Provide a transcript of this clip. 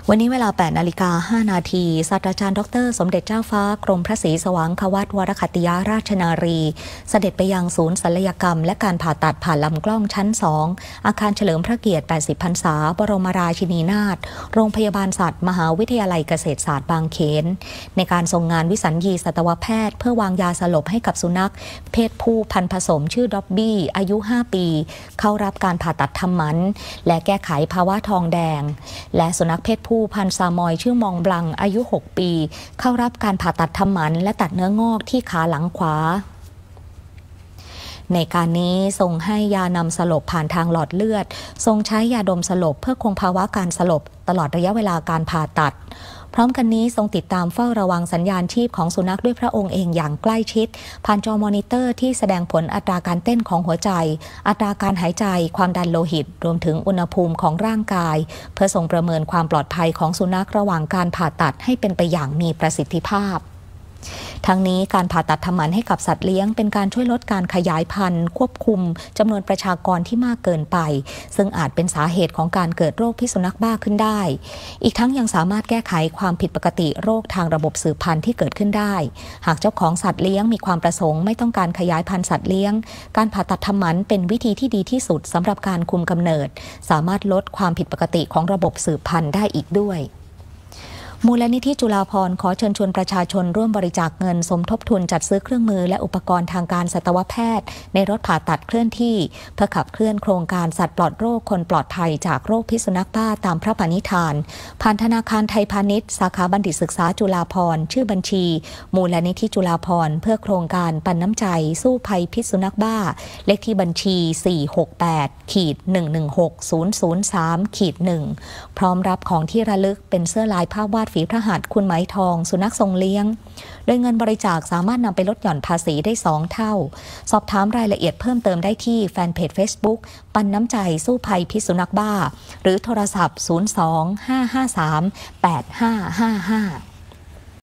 วันนี้เวลา 8:05 น.ศาสตราจารย์ดร.สมเด็จเจ้าฟ้ากรมพระศรีสว่างควัตวรคัตติยราชนารีเสด็จไปยังศูนย์ศัลยกรรมและการผ่าตัดผ่านลำกล้องชั้น 2 อาคารเฉลิมพระเกียรติ 80 พรรษาบรมราชินีนาถโรงพยาบาลสัตว์มหาวิทยาลัยเกษตรศาสตร์บางเขนในการทรงงานวิสัญญีสัตวแพทย์เพื่อวางยาสลบให้กับสุนัขเพศผู้พันธุ์ผสมชื่อด็อบบี้อายุ 5 ปีเข้ารับการผ่าตัดทำหมันและแก้ไขภาวะทองแดงและสุนัขเพศผู้พันธุ์ซามอยชื่อมองบลังอายุ 6 ปีเข้ารับการผ่าตัดทำหมันและตัดเนื้องอกที่ขาหลังขวาในการนี้ทรงให้ยานำสลบผ่านทางหลอดเลือดทรงใช้ยาดมสลบเพื่อคงภาวะการสลบตลอดระยะเวลาการผ่าตัดพร้อมกันนี้ทรงติดตามเฝ้าระวังสัญญาณชีพของสุนัขด้วยพระองค์เองอย่างใกล้ชิดผ่านจอมอนิเตอร์ที่แสดงผลอัตราการเต้นของหัวใจอัตราการหายใจความดันโลหิตรวมถึงอุณหภูมิของร่างกายเพื่อทรงประเมินความปลอดภัยของสุนัขระหว่างการผ่าตัดให้เป็นไปอย่างมีประสิทธิภาพทั้งนี้การผ่าตัดทำหมันให้กับสัตว์เลี้ยงเป็นการช่วยลดการขยายพันธุ์ควบคุมจำนวนประชากรที่มากเกินไปซึ่งอาจเป็นสาเหตุของการเกิดโรคพิษสุนัขบ้าขึ้นได้อีกทั้งยังสามารถแก้ไขความผิดปกติโรคทางระบบสืบพันธุ์ที่เกิดขึ้นได้หากเจ้าของสัตว์เลี้ยงมีความประสงค์ไม่ต้องการขยายพันธุ์สัตว์เลี้ยงการผ่าตัดทำหมันเป็นวิธีที่ดีที่สุดสำหรับการคุมกำเนิดสามารถลดความผิดปกติของระบบสืบพันธุ์ได้อีกด้วยมูลนิธิจุฬาภรณ์ขอเชิญชวนประชาชนร่วมบริจาคเงินสมทบทุนจัดซื้อเครื่องมือและอุปกรณ์ทางการสัตวแพทย์ในรถผ่าตัดเคลื่อนที่เพื่อขับเคลื่อนโครงการสัตว์ปลอดโรคคนปลอดภัยจากโรคพิษสุนัขบ้าตามพระปณิธานผ่านธนาคารไทยพาณิชย์สาขาบัณฑิตศึกษาจุฬาภรณ์ชื่อบัญชีมูลนิธิจุฬาภรณ์เพื่อโครงการปันน้ำใจสู้ภัยพิษสุนัขบ้าเลขที่บัญชี 468-116003-1พร้อมรับของที่ระลึกเป็นเสื้อลายภาพวาดฝีพระหัตถ์คุณไหมทองสุนัขทรงเลี้ยงโดยเงินบริจาคสามารถนำไปลดหย่อนภาษีได้2 เท่าสอบถามรายละเอียดเพิ่มเติมได้ที่แฟนเพจ Facebook ปันน้ำใจสู้ภัยพิษสุนัขบ้าหรือโทรศัพท์ 02-553-8555